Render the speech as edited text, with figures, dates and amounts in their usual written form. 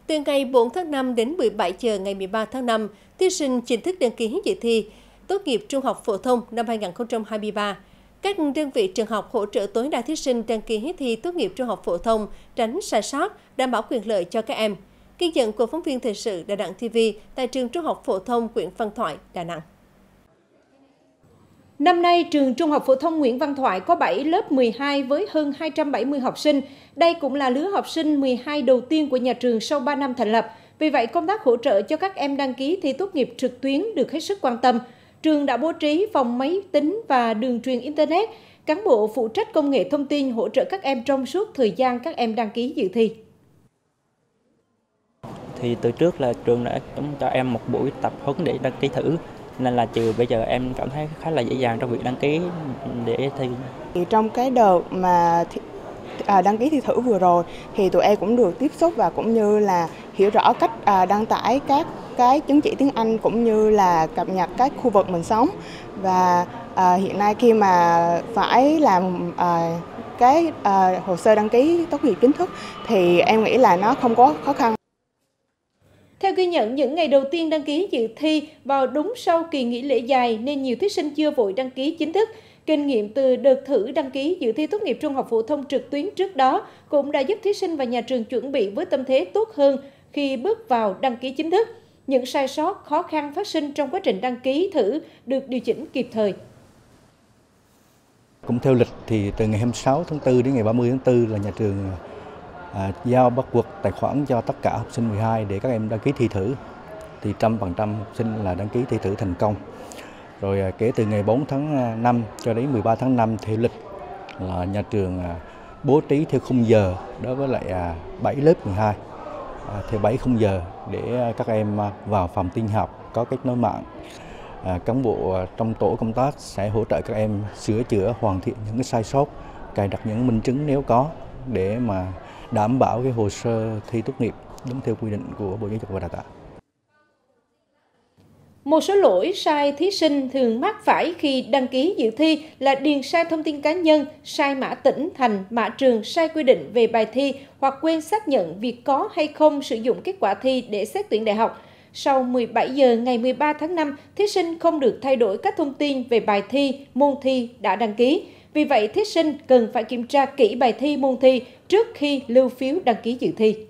Từ ngày 4 tháng 5 đến 17 giờ ngày 13 tháng 5, thí sinh chính thức đăng ký dự thi tốt nghiệp trung học phổ thông năm 2023. Các đơn vị trường học hỗ trợ tối đa thí sinh đăng ký thi tốt nghiệp trung học phổ thông, tránh sai sót, đảm bảo quyền lợi cho các em. Ghi nhận của phóng viên thời sự Đà Nẵng TV tại trường Trung học phổ thông Nguyễn Văn Thoại, Đà Nẵng. Năm nay, trường Trung học phổ thông Nguyễn Văn Thoại có 7 lớp 12 với hơn 270 học sinh. Đây cũng là lứa học sinh 12 đầu tiên của nhà trường sau 3 năm thành lập. Vì vậy, công tác hỗ trợ cho các em đăng ký thi tốt nghiệp trực tuyến được hết sức quan tâm. Trường đã bố trí phòng máy tính và đường truyền Internet, cán bộ phụ trách công nghệ thông tin hỗ trợ các em trong suốt thời gian các em đăng ký dự thi. Thì từ trước là trường đã cho em một buổi tập huấn để đăng ký thử, nên là bây giờ em cảm thấy khá là dễ dàng trong việc đăng ký để thi. Trong cái đợt mà đăng ký thi thử vừa rồi thì tụi em cũng được tiếp xúc và cũng như là hiểu rõ cách đăng tải các cái chứng chỉ tiếng Anh cũng như là cập nhật các khu vực mình sống. Và hiện nay khi mà phải làm cái hồ sơ đăng ký tốt nghiệp chính thức thì em nghĩ là nó không có khó khăn. Theo ghi nhận, những ngày đầu tiên đăng ký dự thi vào đúng sau kỳ nghỉ lễ dài nên nhiều thí sinh chưa vội đăng ký chính thức. Kinh nghiệm từ đợt thử đăng ký dự thi tốt nghiệp trung học phổ thông trực tuyến trước đó cũng đã giúp thí sinh và nhà trường chuẩn bị với tâm thế tốt hơn khi bước vào đăng ký chính thức. Những sai sót, khó khăn phát sinh trong quá trình đăng ký thử được điều chỉnh kịp thời. Cũng theo lịch thì từ ngày 26 tháng 4 đến ngày 30 tháng 4 là nhà trường giao bắt buộc tài khoản cho tất cả học sinh 12 để các em đăng ký thi thử. Thì 100% học sinh là đăng ký thi thử thành công. Rồi kể từ ngày 4 tháng 5 cho đến 13 tháng 5 theo lịch là nhà trường bố trí theo khung giờ đối với lại 7 lớp 12 theo 7 khung giờ để các em vào phòng tin học có kết nối mạng. Cán bộ trong tổ công tác sẽ hỗ trợ các em sửa chữa, hoàn thiện những cái sai sót, cài đặt những minh chứng nếu có để mà đảm bảo cái hồ sơ thi tốt nghiệp đúng theo quy định của Bộ Giáo dục và Đào tạo. Một số lỗi sai thí sinh thường mắc phải khi đăng ký dự thi là điền sai thông tin cá nhân, sai mã tỉnh, thành, mã trường, sai quy định về bài thi hoặc quên xác nhận việc có hay không sử dụng kết quả thi để xét tuyển đại học. Sau 17 giờ ngày 13 tháng 5, thí sinh không được thay đổi các thông tin về bài thi, môn thi đã đăng ký. Vì vậy, thí sinh cần phải kiểm tra kỹ bài thi, môn thi trước khi lưu phiếu đăng ký dự thi.